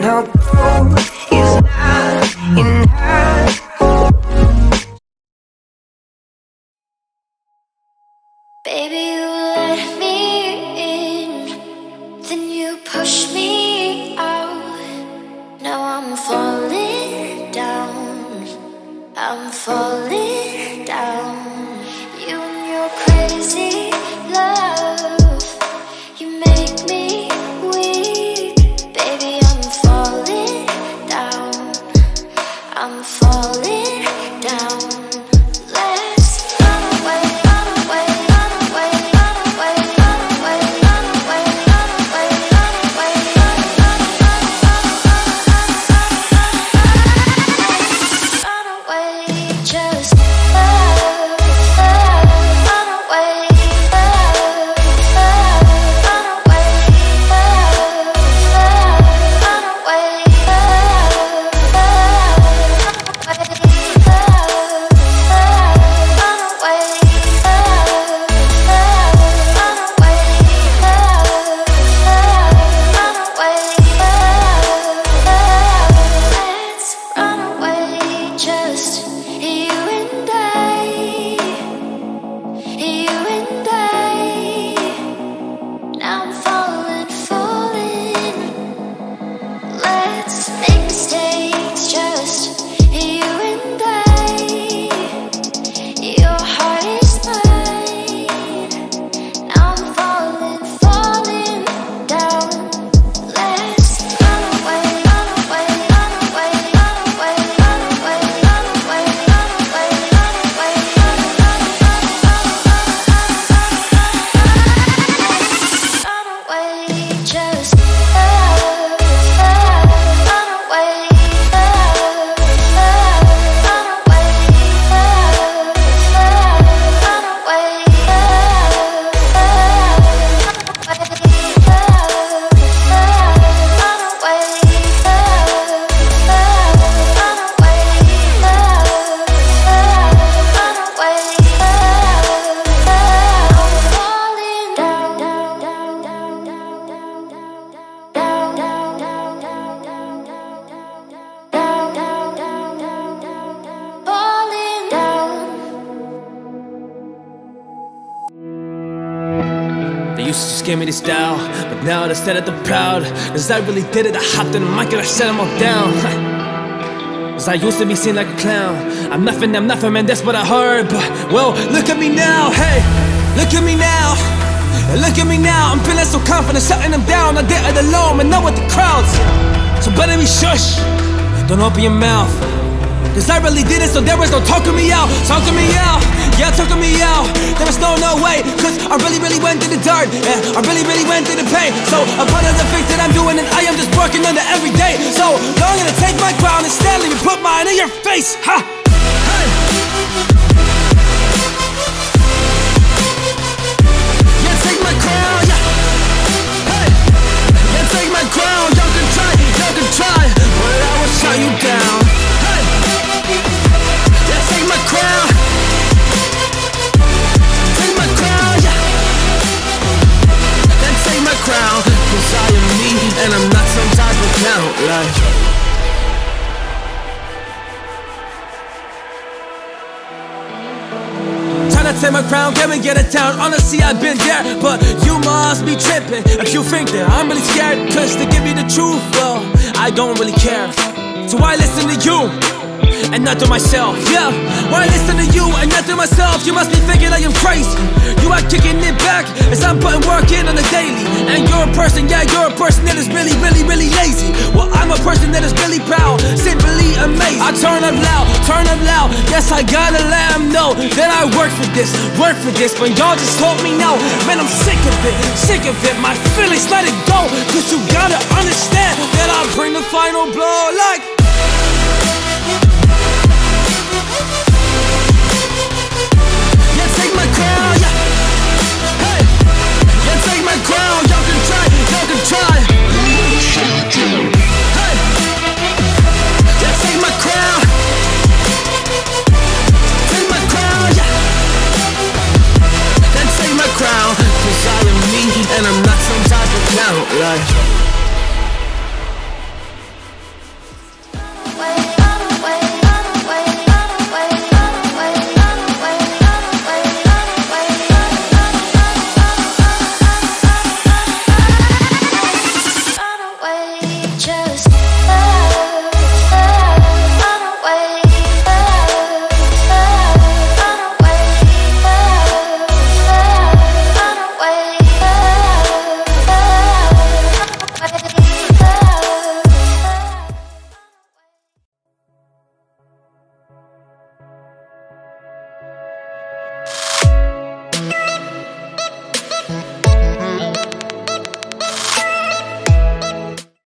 no gold is not enough. Baby, you let me in, then you push me out. Now I'm falling down, I'm falling down. You and your crazy love, you make me weak. Baby, I'm falling down, I'm falling down. Let's run away, run away, run away, run away, run away, run away, run away, run away, run away, just run away, run They used to just give me this style, but now they said it the proud. Cause I really did it, I hopped in the mic and I shut them all down. Cause I used to be seen like a clown. I'm nothing, man, that's what I heard. But, well, look at me now, hey, look at me now. Look at me now, I'm feeling so confident, shutting them down. I did it alone, and not with the crowds. So better be shush, don't open your mouth. Cause I really did it, so there was no talking me out. Talking me out, yeah, talking me out. There was no way, cause I really went through the dirt. Yeah, I really went through the pain. So a part of the things that I'm doing, and I am just working on it every day. So I'm gonna take my crown and stand and put mine in your face, ha! Hey. Yeah, take my crown, yeah. Hey. Yeah, take my crown. Y'all can try, but I will shut you down. Take my crown, take my crown, yeah. Then take my crown, cause I am me, and I'm not some type of clown, like. Tryna take my crown, can we get it down? Honestly, I've been there, but you must be tripping if you think that I'm really scared. Cause to give me the truth, well, I don't really care. So I listen to you and not to myself, yeah. When I listen to you and not to myself, you must be thinking I am crazy. You are kicking it back as I'm putting work in on the daily. And you're a person, yeah, you're a person that is really lazy. Well, I'm a person that is really proud, simply amazing. I turn up loud, yes, I gotta let them know that I work for this. But y'all just told me no, man, I'm sick of it, my feelings, let it go. Cause you gotta understand that I bring the final blow, like. Take my crown, yeah. Hey, yeah, take my crown.